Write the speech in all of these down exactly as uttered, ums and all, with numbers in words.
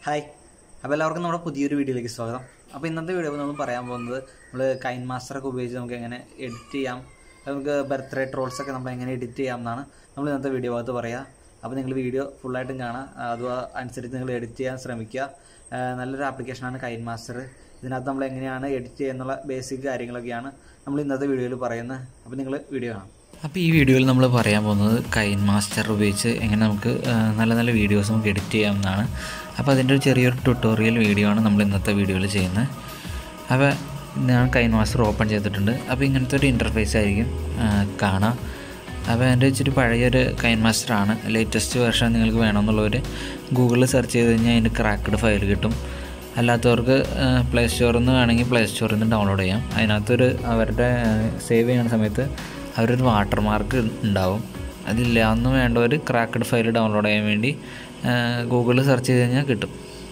Hi, അപ്പോൾ എല്ലാവർക്കും നമ്മുടെ പുതിയൊരു വീഡിയോയിലേക്ക് സ്വാഗതം. അപ്പോൾ ഇന്നത്തെ വീഡിയോ നമ്മൾ പറയാൻ പോകുന്നത് നമ്മൾ കൈൻ മാസ്റ്ററൊക്കെ ഉപയോഗിച്ച് നമുക്ക് എങ്ങനെ എഡിറ്റ് ചെയ്യാം, നമുക്ക് ബർത്ത്ഡേ ട്രോൾസൊക്കെ നമ്മൾ എങ്ങനെ എഡിറ്റ് ചെയ്യാം എന്നാണ് നമ്മൾ ഇന്നത്തെ വീഡിയോ ഭാഗത്ത് പറയുക. അപ്പോൾ നിങ്ങൾ വീഡിയോ ഫുള്ളായിട്ടും കാണാം, അത് അനുസരിച്ച് നിങ്ങൾ എഡിറ്റ് ചെയ്യാൻ ശ്രമിക്കുക. നല്ലൊരു ആപ്ലിക്കേഷനാണ് കൈൻ മാസ്റ്റർ. ഇതിനകത്ത് നമ്മൾ എങ്ങനെയാണ് എഡിറ്റ് ചെയ്യുക എന്നുള്ള ബേസിക് കാര്യങ്ങളൊക്കെയാണ് നമ്മൾ ഇന്നത്തെ വീഡിയോയിൽ പറയുന്നത്. അപ്പോൾ നിങ്ങൾ വീഡിയോ കാണാം. അപ്പോൾ ഈ വീഡിയോയിൽ നമ്മൾ പറയാൻ പോകുന്നത് കൈൻ മാസ്റ്റർ ഉപയോഗിച്ച് എങ്ങനെ നമുക്ക് നല്ല നല്ല വീഡിയോസ് നമുക്ക് എഡിറ്റ് ചെയ്യാമെന്നാണ്. അപ്പോൾ അതിൻ്റെ ഒരു ചെറിയൊരു ട്യൂട്ടോറിയൽ വീഡിയോ ആണ് നമ്മൾ ഇന്നത്തെ വീഡിയോയിൽ ചെയ്യുന്നത്. അപ്പോൾ ഞാൻ കൈൻ മാസ്റ്റർ ഓപ്പൺ ചെയ്തിട്ടുണ്ട്. അപ്പോൾ ഇങ്ങനത്തെ ഒരു ഇൻ്റർഫേസ് ആയിരിക്കും കാണാം. അപ്പോൾ എൻ്റെ ഇച്ചിരി പഴയൊരു കൈൻ മാസ്റ്ററാണ്. ലേറ്റസ്റ്റ് വെർഷൻ നിങ്ങൾക്ക് വേണമെന്നുള്ളവർ ഗൂഗിളിൽ സെർച്ച് ചെയ്ത് കഴിഞ്ഞാൽ അതിൻ്റെ ക്രാക്ക്ഡ് ഫയൽ കിട്ടും. അല്ലാത്തവർക്ക് പ്ലേ സ്റ്റോറിൽ നിന്ന് വേണമെങ്കിൽ പ്ലേ സ്റ്റോറിൽ നിന്ന് ഡൗൺലോഡ് ചെയ്യാം. അതിനകത്തൊരു അവരുടെ സേവ് ചെയ്യുന്ന സമയത്ത് അവരൊരു വാട്ടർ മാർക്ക് ഉണ്ടാവും. അതില്ല അന്ന് വേണ്ടവർ ക്രാക്ക്ഡ് ഫയൽ ഡൗൺലോഡ് ചെയ്യാൻ വേണ്ടി ഗൂഗിളിൽ സെർച്ച് ചെയ്ത് കഴിഞ്ഞാൽ കിട്ടും.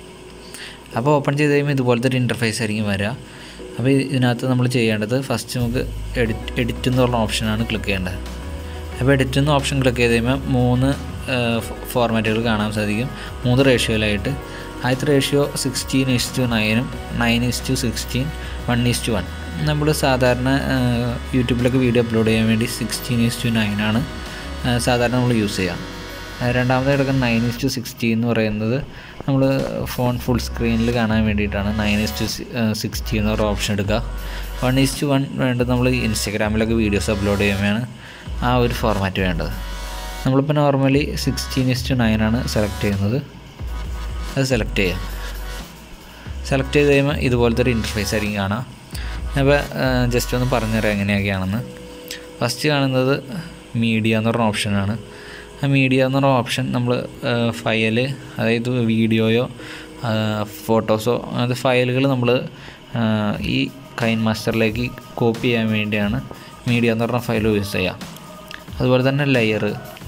അപ്പോൾ ഓപ്പൺ ചെയ്ത് കഴിയുമ്പോൾ ഇതുപോലത്തെ ഒരു ഇൻ്റർഫേസ് ആയിരിക്കും വരിക. അപ്പോൾ ഇതിനകത്ത് നമ്മൾ ചെയ്യേണ്ടത് ഫസ്റ്റ് നമുക്ക് എഡിറ്റ് എഡിറ്റ് എന്ന് പറഞ്ഞ ഓപ്ഷനാണ് ക്ലിക്ക് ചെയ്യേണ്ടത്. അപ്പോൾ എഡിറ്റ് എന്ന ഓപ്ഷൻ ക്ലിക്ക് ചെയ്ത് കഴിയുമ്പോൾ മൂന്ന് ഫോർമാറ്റുകൾ കാണാൻ സാധിക്കും, മൂന്ന് റേഷ്യോയിലായിട്ട്. ആദ്യത്തെ റേഷ്യോ സിക്സ്റ്റീൻ ഈസ് ടു നയനും nine is to sixteen one is to one. നമ്മൾ സാധാരണ യൂട്യൂബിലൊക്കെ വീഡിയോ അപ്ലോഡ് ചെയ്യാൻ വേണ്ടി സിക്സ്റ്റീൻ ഈസ് ടു നയനാണ് സാധാരണ നമ്മൾ യൂസ് ചെയ്യുക. രണ്ടാമത് കിടക്കുന്ന നയൻ ഈസ് ടു സിക്സ്റ്റീൻ എന്ന് പറയുന്നത് നമ്മൾ ഫോൺ ഫുൾ സ്ക്രീനിൽ കാണാൻ വേണ്ടിയിട്ടാണ് നയൻ ഈസ് ടു സിക്സ്റ്റീൻ എന്ന് പറഞ്ഞ ഓപ്ഷൻ എടുക്കുക. വൺ ഈസ് ടു വൺ വേണ്ടത് നമ്മൾ ഇൻസ്റ്റഗ്രാമിലൊക്കെ വീഡിയോസ് അപ്ലോഡ് ചെയ്യുമ്പോഴാണ് ആ ഒരു ഫോർമാറ്റ് വേണ്ടത്. നമ്മളിപ്പോൾ നോർമലി സിക്സ്റ്റീൻ ഈസ് ടു നയനാണ് സെലക്ട് ചെയ്യുന്നത്. അത് സെലക്ട് ചെയ്യാം. സെലക്ട് ചെയ്ത് കഴിയുമ്പോൾ ഇതുപോലത്തെ ഒരു ഇൻ്റർഫേസ് ആയിരിക്കും കാണാം. അപ്പോൾ ജസ്റ്റ് ഒന്ന് പറഞ്ഞുതരാം എങ്ങനെയൊക്കെയാണെന്ന്. ഫസ്റ്റ് കാണുന്നത് മീഡിയ എന്ന് പറഞ്ഞ ഓപ്ഷനാണ്. ആ മീഡിയ എന്ന് പറഞ്ഞ ഓപ്ഷൻ നമ്മൾ ഫയല്, അതായത് വീഡിയോയോ ഫോട്ടോസോ അത് ഫയലുകൾ നമ്മൾ ഈ കൈൻ മാസ്റ്ററിലേക്ക് കോപ്പി ചെയ്യാൻ വേണ്ടിയാണ് മീഡിയ എന്ന് പറഞ്ഞ ഫയൽ യൂസ് ചെയ്യുക. അതുപോലെ തന്നെ ലെയർ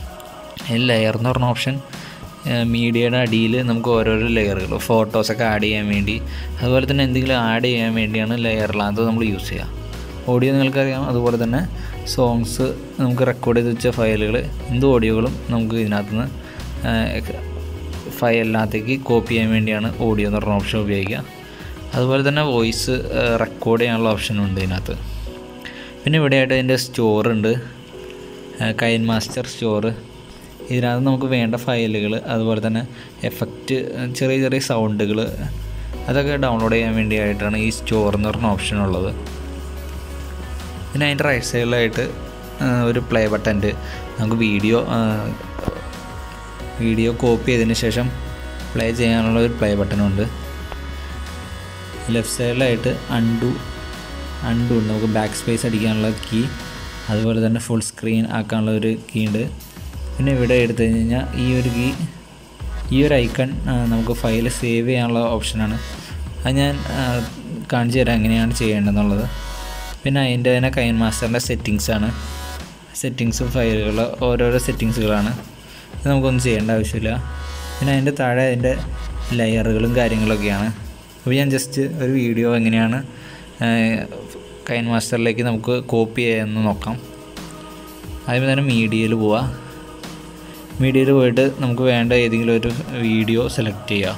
ഈ ലെയർ എന്ന് പറഞ്ഞ ഓപ്ഷൻ മീഡിയയുടെ അടിയിൽ നമുക്ക് ഓരോരോ ലെയറുകൾ ഫോട്ടോസൊക്കെ ആഡ് ചെയ്യാൻ വേണ്ടി, അതുപോലെ തന്നെ എന്തെങ്കിലും ആഡ് ചെയ്യാൻ വേണ്ടിയാണ് ലെയറിലാത് നമ്മൾ യൂസ് ചെയ്യുക. ഓഡിയോ നിങ്ങൾക്കറിയാം. അതുപോലെ തന്നെ സോങ്സ് നമുക്ക് റെക്കോർഡ് ചെയ്ത് വെച്ച ഫയലുകൾ, എന്ത് ഓഡിയോകളും നമുക്ക് ഇതിനകത്ത് നിന്ന് ഫയലിനകത്തേക്ക് കോപ്പി ചെയ്യാൻ വേണ്ടിയാണ് ഓഡിയോ എന്ന് പറഞ്ഞ ഓപ്ഷൻ ഉപയോഗിക്കുക. അതുപോലെ തന്നെ വോയിസ് റെക്കോർഡ് ചെയ്യാനുള്ള ഓപ്ഷനുണ്ട് ഇതിനകത്ത്. പിന്നെ ഇവിടെയായിട്ട് അതിൻ്റെ സ്റ്റോറുണ്ട്, കൈൻ മാസ്റ്റർ സ്റ്റോറ്. ഇതിനകത്ത് നമുക്ക് വേണ്ട ഫയലുകൾ, അതുപോലെ തന്നെ എഫക്റ്റ്, ചെറിയ ചെറിയ സൗണ്ടുകൾ അതൊക്കെ ഡൗൺലോഡ് ചെയ്യാൻ വേണ്ടിയായിട്ടാണ് ഈ സ്റ്റോർ എന്ന് പറഞ്ഞ ഓപ്ഷൻ ഉള്ളത്. പിന്നെ അതിൻ്റെ റൈറ്റ് സൈഡിലായിട്ട് ഒരു പ്ലേ ബട്ടൻ്റെ, നമുക്ക് വീഡിയോ വീഡിയോ കോപ്പി ചെയ്തതിന് ശേഷം പ്ലേ ചെയ്യാനുള്ള ഒരു പ്ലേ ബട്ടനുണ്ട്. ലെഫ്റ്റ് സൈഡിലായിട്ട് അൺഡു അൺഡു ഉണ്ട്, നമുക്ക് ബാക്ക് സ്പേസ് അടിക്കാനുള്ള കീ, അതുപോലെ തന്നെ ഫുൾ സ്ക്രീൻ ആക്കാനുള്ള ഒരു കീ ഉണ്ട്. പിന്നെ ഇവിടെ എടുത്തു കഴിഞ്ഞാൽ ഈ ഒരു കീ, ഈ ഒരു ഐക്കൺ നമുക്ക് ഫയൽ സേവ് ചെയ്യാനുള്ള ഓപ്ഷനാണ്. അത് ഞാൻ കാണിച്ചു തരാം എങ്ങനെയാണ് ചെയ്യേണ്ടതെന്നുള്ളത്. പിന്നെ അതിൻ്റെ തന്നെ കൈൻ മാസ്റ്ററിൻ്റെ സെറ്റിങ്സാണ്. സെറ്റിങ്സ് ഫയലുകൾ ഓരോരോ സെറ്റിങ്സുകളാണ്. ഇത് നമുക്കൊന്നും ചെയ്യേണ്ട ആവശ്യമില്ല. പിന്നെ അതിൻ്റെ താഴെ അതിൻ്റെ ലെയറുകളും കാര്യങ്ങളൊക്കെയാണ്. അപ്പോൾ ഞാൻ ജസ്റ്റ് ഒരു വീഡിയോ എങ്ങനെയാണ് കൈൻ മാസ്റ്ററിലേക്ക് നമുക്ക് കോപ്പി ചെയ്യാമെന്ന് നോക്കാം. ആദ്യം തന്നെ മീഡിയയിൽ പോവാം. മീഡിയയിൽ പോയിട്ട് നമുക്ക് വേണ്ട ഏതെങ്കിലും ഒരു വീഡിയോ സെലക്ട് ചെയ്യുക.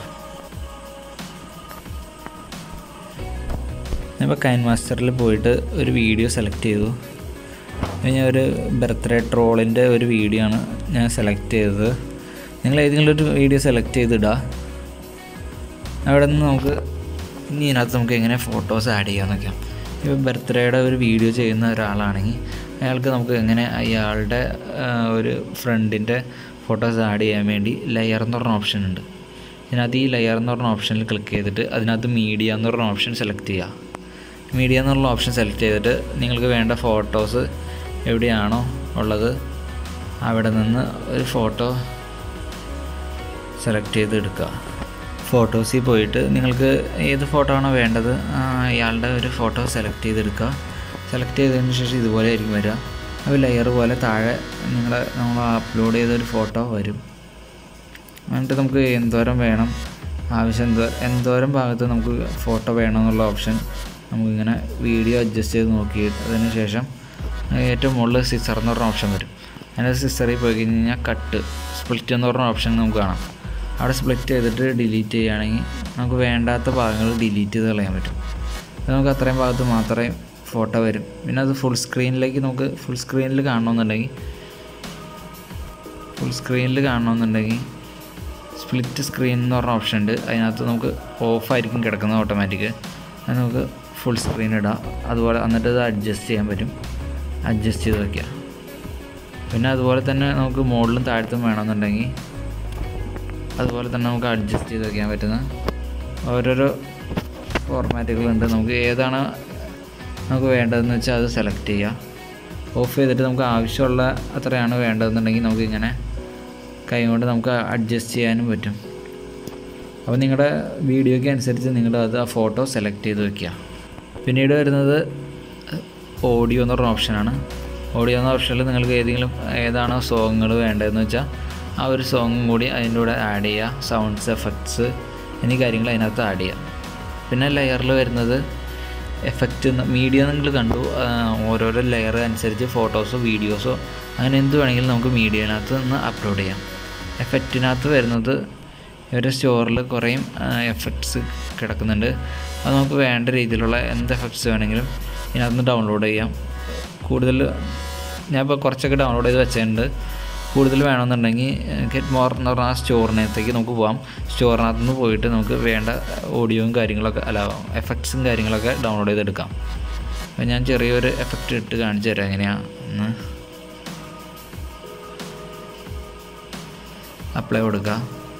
ഇപ്പോൾ കൈൻ മാസ്റ്ററിൽ പോയിട്ട് ഒരു വീഡിയോ സെലക്ട് ചെയ്തു. ഞാൻ ഒരു ബർത്ത്ഡേ ട്രോളിൻ്റെ ഒരു വീഡിയോ ആണ് ഞാൻ സെലക്ട് ചെയ്തത്. നിങ്ങൾ ഏതെങ്കിലും ഒരു വീഡിയോ സെലക്ട് ചെയ്തിടുക. അവിടെ നിന്ന് നമുക്ക് ഇനി ഇതിനകത്ത് നമുക്ക് എങ്ങനെ ഫോട്ടോസ് ആഡ് ചെയ്യാമെന്നൊക്കെ. ഇപ്പോൾ ബർത്ത്ഡേയുടെ ഒരു വീഡിയോ ചെയ്യുന്ന ഒരാളാണെങ്കിൽ അയാൾക്ക് നമുക്ക് എങ്ങനെ അയാളുടെ ഒരു ഫ്രണ്ടിൻ്റെ ഫോട്ടോസ് ആഡ് ചെയ്യാൻ വേണ്ടി ലെയർ എന്ന് പറഞ്ഞ ഓപ്ഷൻ ഉണ്ട്. ഇതിനകത്ത് ഈ ലെയർ എന്ന് പറഞ്ഞ ഓപ്ഷനിൽ ക്ലിക്ക് ചെയ്തിട്ട് അതിനകത്ത് മീഡിയ എന്ന് പറഞ്ഞ ഓപ്ഷൻ സെലക്ട് ചെയ്യുക. മീഡിയ എന്നുള്ള ഓപ്ഷൻ സെലക്ട് ചെയ്തിട്ട് നിങ്ങൾക്ക് വേണ്ട ഫോട്ടോസ് എവിടെയാണോ ഉള്ളത് അവിടെ നിന്ന് ഒരു ഫോട്ടോ സെലക്ട് ചെയ്ത് എടുക്കുക. ഫോട്ടോസിൽ പോയിട്ട് നിങ്ങൾക്ക് ഏത് ഫോട്ടോ ആണോ വേണ്ടത് അയാളുടെ ഒരു ഫോട്ടോ സെലക്ട് ചെയ്തെടുക്കുക. സെലക്ട് ചെയ്തതിന് ശേഷം ഇതുപോലെ ആയിരിക്കും വരിക. അപ്പോൾ ലെയർ പോലെ താഴെ നിങ്ങളെ നമ്മൾ അപ്ലോഡ് ചെയ്തൊരു ഫോട്ടോ വരും. എന്നിട്ട് നമുക്ക് എന്തോരം വേണം, ആവശ്യം എന്തോ എന്തോരം ഭാഗത്ത് നമുക്ക് ഫോട്ടോ വേണമെന്നുള്ള ഓപ്ഷൻ നമുക്കിങ്ങനെ വീഡിയോ അഡ്ജസ്റ്റ് ചെയ്ത് നോക്കി അതിന് ശേഷം ഏറ്റവും മുകളിൽ സിസർ എന്ന് പറഞ്ഞ ഓപ്ഷൻ വരും. അതിൻ്റെ സിസറിൽ പോയി കഴിഞ്ഞ് കഴിഞ്ഞാൽ കട്ട് സ്പ്ലിറ്റ് എന്ന് പറഞ്ഞ ഓപ്ഷൻ നമുക്ക് കാണാം. അവിടെ സ്പ്ലിറ്റ് ചെയ്തിട്ട് ഡിലീറ്റ് ചെയ്യുകയാണെങ്കിൽ നമുക്ക് വേണ്ടാത്ത ഭാഗങ്ങൾ ഡിലീറ്റ് ചെയ്ത് കളയാൻ പറ്റും. അപ്പോൾ നമുക്ക് അത്രയും ഭാഗത്ത് മാത്രമേ ഫോട്ടോ വരും. പിന്നെ അത് ഫുൾ സ്ക്രീനിലേക്ക് നമുക്ക് ഫുൾ സ്ക്രീനിൽ കാണണമെന്നുണ്ടെങ്കിൽ ഫുൾ സ്ക്രീനിൽ കാണണമെന്നുണ്ടെങ്കിൽ സ്പ്ലിറ്റ് സ്ക്രീൻ എന്ന് പറഞ്ഞ ഓപ്ഷൻ ഉണ്ട്. അതിനകത്ത് നമുക്ക് ഓഫായിരിക്കും കിടക്കുന്നത് ഓട്ടോമാറ്റിക്. അത് നമുക്ക് ഫുൾ സ്ക്രീൻ ഇടാം. അതുപോലെ എന്നിട്ട് അത് അഡ്ജസ്റ്റ് ചെയ്യാൻ പറ്റും. അഡ്ജസ്റ്റ് ചെയ്ത് വയ്ക്കുക. പിന്നെ അതുപോലെ തന്നെ നമുക്ക് മുകളിലും താഴത്തും വേണമെന്നുണ്ടെങ്കിൽ അതുപോലെ തന്നെ നമുക്ക് അഡ്ജസ്റ്റ് ചെയ്ത് വയ്ക്കാൻ പറ്റുന്ന ഓരോരോ ഫോർമാറ്റുകളുണ്ട്. നമുക്ക് ഏതാണ് നമുക്ക് വേണ്ടതെന്ന് വെച്ചാൽ അത് സെലക്ട് ചെയ്യുക. ഓഫ് ചെയ്തിട്ട് നമുക്ക് ആവശ്യമുള്ള അത്രയാണ് വേണ്ടതെന്നുണ്ടെങ്കിൽ നമുക്ക് ഇങ്ങനെ കൈ കൊണ്ട് നമുക്ക് അഡ്ജസ്റ്റ് ചെയ്യാനും പറ്റും. അപ്പോൾ നിങ്ങളുടെ വീഡിയോയ്ക്ക് അനുസരിച്ച് നിങ്ങളുടെ അത് ആ ഫോട്ടോ സെലക്ട് ചെയ്ത് വയ്ക്കുക. പിന്നീട് വരുന്നത് ഓഡിയോ എന്ന് പറഞ്ഞ ഓപ്ഷനാണ്. ഓഡിയോ എന്ന ഓപ്ഷനിൽ നിങ്ങൾക്ക് ഏതെങ്കിലും ഏതാണോ സോങ്ങുകൾ വേണ്ടതെന്ന് വെച്ചാൽ ആ ഒരു സോങ്ങും കൂടി അതിൻ്റെ കൂടെ ആഡ് ചെയ്യുക. സൗണ്ട്സ്, എഫക്ട്സ് എന്നീ കാര്യങ്ങൾ അതിനകത്ത് ആഡ് ചെയ്യുക. പിന്നെ ലെയറിൽ വരുന്നത് എഫക്റ്റ് മീഡിയ നിങ്ങൾ കണ്ടു. ഓരോരോ ലെയർ അനുസരിച്ച് ഫോട്ടോസോ വീഡിയോസോ അങ്ങനെ എന്ത് വേണമെങ്കിലും നമുക്ക് മീഡിയനകത്ത് നിന്ന് അപ്ലോഡ് ചെയ്യാം. എഫക്റ്റിനകത്ത് വരുന്നത് ഇവരുടെ സ്റ്റോറിൽ കുറേ എഫക്ട്സ് കിടക്കുന്നുണ്ട്. അത് നമുക്ക് വേണ്ട രീതിയിലുള്ള എന്ത് എഫക്ട്സ് വേണമെങ്കിലും ഇതിനകത്ത് നിന്ന് ഡൗൺലോഡ് ചെയ്യാം. കൂടുതൽ ഞാനിപ്പോൾ കുറച്ചൊക്കെ ഡൗൺലോഡ് ചെയ്ത് വെച്ചിട്ടുണ്ട്. കൂടുതൽ വേണമെന്നുണ്ടെങ്കിൽ ഗെറ്റ് മോർ എന്ന് പറഞ്ഞാൽ ആ സ്റ്റോറിനകത്തേക്ക് നമുക്ക് പോകാം. സ്റ്റോറിനകത്ത് നിന്ന് പോയിട്ട് നമുക്ക് വേണ്ട ഓഡിയോയും കാര്യങ്ങളൊക്കെ അല്ല എഫക്ട്സും കാര്യങ്ങളൊക്കെ ഡൗൺലോഡ് ചെയ്തെടുക്കാം. അപ്പോൾ ഞാൻ ചെറിയൊരു എഫക്റ്റ് ഇട്ട് കാണിച്ചു തരാം എങ്ങനെയാണ്. അപ്ലൈ കൊടുക്കുക.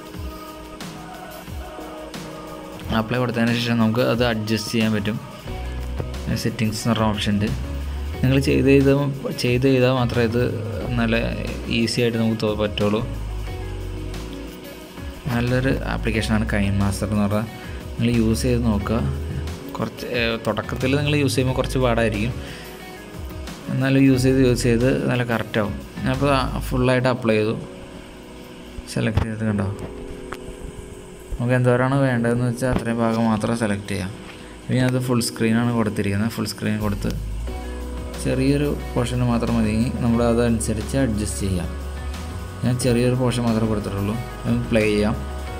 അപ്ലൈ കൊടുത്തതിന് ശേഷം നമുക്ക് അത് അഡ്ജസ്റ്റ് ചെയ്യാൻ പറ്റും. സെറ്റിങ്സ് എന്ന് പറഞ്ഞ ഓപ്ഷൻ ഉണ്ട്. നിങ്ങൾ ചെയ്ത് ചെയ്ത് ചെയ്ത് ചെയ്താൽ മാത്രമേ ഇത് നല്ല ഈസി ആയിട്ട് നമുക്ക് പറ്റുള്ളൂ. നല്ലൊരു ആപ്ലിക്കേഷനാണ് കൈൻ മാസ്റ്റർ എന്ന് പറഞ്ഞാൽ. നിങ്ങൾ യൂസ് ചെയ്ത് നോക്കുക. കുറച്ച് തുടക്കത്തിൽ നിങ്ങൾ യൂസ് ചെയ്യുമ്പോൾ കുറച്ച് പാടായിരിക്കും. എന്നാലും യൂസ് ചെയ്ത് യൂസ് ചെയ്ത് നല്ല കറക്റ്റാവും. ഞാനിപ്പോൾ ഫുള്ളായിട്ട് അപ്ലൈ ചെയ്തു. സെലക്ട് ചെയ്ത് കണ്ടോ, നമുക്ക് എന്തോരാണ് വേണ്ടതെന്ന് വെച്ചാൽ അത്രയും ഭാഗം മാത്രം സെലക്ട് ചെയ്യാം. ഇനി അത് ഫുൾ സ്ക്രീനാണ് കൊടുത്തിരിക്കുന്നത്. ഫുൾ സ്ക്രീൻ കൊടുത്ത് ചെറിയൊരു പോർഷൻ മാത്രം മതി. നമ്മൾ അതനുസരിച്ച് അഡ്ജസ്റ്റ് ചെയ്യാം. ഞാൻ ചെറിയൊരു പോർഷൻ മാത്രമേ കൊടുത്തിട്ടുള്ളൂ. നമുക്ക് പ്ലേ ചെയ്യാം.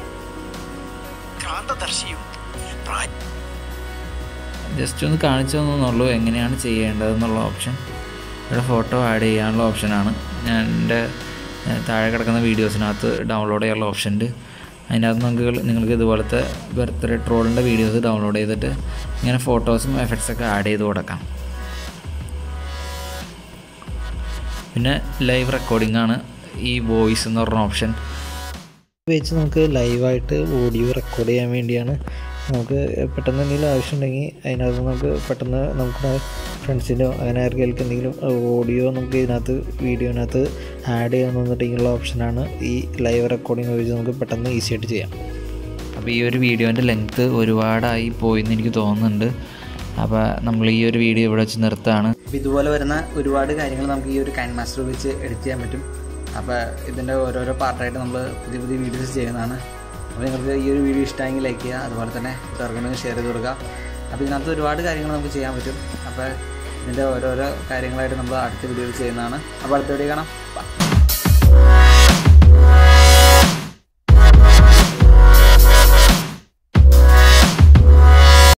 ജസ്റ്റ് ഒന്ന് കാണിച്ചു തന്നുള്ളൂ എങ്ങനെയാണ് ചെയ്യേണ്ടതെന്നുള്ള ഓപ്ഷൻ. ഇവിടെ ഫോട്ടോ ആഡ് ചെയ്യാനുള്ള ഓപ്ഷനാണ്. ഞാൻ എൻ്റെ താഴെ കിടക്കുന്ന വീഡിയോസിനകത്ത് ഡൗൺലോഡ് ചെയ്യാനുള്ള ഓപ്ഷൻ ഉണ്ട്. അതിനകത്ത് നമുക്ക് നിങ്ങൾക്ക് ഇതുപോലത്തെ ബർത്ത്ഡേ ട്രോളിൻ്റെ വീഡിയോസ് ഡൗൺലോഡ് ചെയ്തിട്ട് ഇങ്ങനെ ഫോട്ടോസും എഫക്ട്സൊക്കെ ആഡ് ചെയ്ത് കൊടുക്കാം. പിന്നെ ലൈവ് റെക്കോർഡിംഗ് ആണ് ഈ വോയിസ് എന്ന് പറഞ്ഞ ഓപ്ഷൻ. വെച്ച് നമുക്ക് ലൈവായിട്ട് ഓഡിയോ റെക്കോർഡ് ചെയ്യാൻ വേണ്ടിയാണ്. നമുക്ക് പെട്ടെന്ന് എന്തെങ്കിലും ആവശ്യമുണ്ടെങ്കിൽ അതിനകത്ത് നമുക്ക് പെട്ടെന്ന് നമുക്ക് ഫ്രണ്ട്സിനോ അങ്ങനെ ആർക്കെങ്കിലും എന്തെങ്കിലും ഓഡിയോ നമുക്ക് ഇതിനകത്ത് വീഡിയോനകത്ത് ആഡ് ചെയ്യാൻ തന്നിട്ടുള്ള ഓപ്ഷനാണ് ഈ ലൈവ് റെക്കോർഡിംഗ് ഉപയോഗിച്ച് നമുക്ക് പെട്ടെന്ന് ഈസി ആയിട്ട് ചെയ്യാം. അപ്പോൾ ഈ ഒരു വീഡിയോൻ്റെ ലെങ്ത്ത് ഒരുപാടായി പോയെന്ന് എനിക്ക് തോന്നുന്നുണ്ട്. അപ്പോൾ നമ്മൾ ഈ ഒരു വീഡിയോ ഇവിടെ വെച്ച് നിർത്താണ്. അപ്പോൾ ഇതുപോലെ വരുന്ന ഒരുപാട് കാര്യങ്ങൾ നമുക്ക് ഈ ഒരു കൈൻ മാസ്റ്റർ ഉപയോഗിച്ച് എഡിറ്റ് ചെയ്യാൻ പറ്റും. അപ്പോൾ ഇതിൻ്റെ ഓരോരോ പാർട്ടായിട്ട് നമ്മൾ പുതിയ പുതിയ വീഡിയോസ് ചെയ്യുന്നതാണ്. അപ്പോൾ നിങ്ങൾക്ക് ഈ ഒരു വീഡിയോ ഇഷ്ടമെങ്കിൽ ലൈക്ക് ചെയ്യുക. അതുപോലെ തന്നെ കൂട്ടുകാർക്കൊന്ന് ഷെയർ ചെയ്ത് കൊടുക്കുക. അപ്പോൾ ഇതിനകത്ത് ഒരുപാട് കാര്യങ്ങൾ നമുക്ക് ചെയ്യാൻ പറ്റും. അപ്പോൾ ഇതിൻ്റെ ഓരോരോ കാര്യങ്ങളായിട്ട് നമ്മൾ അടുത്ത വീഡിയോയിൽ ചെയ്യുന്നതാണ്. അപ്പോൾ അടുത്ത വീഡിയോ കാണാം.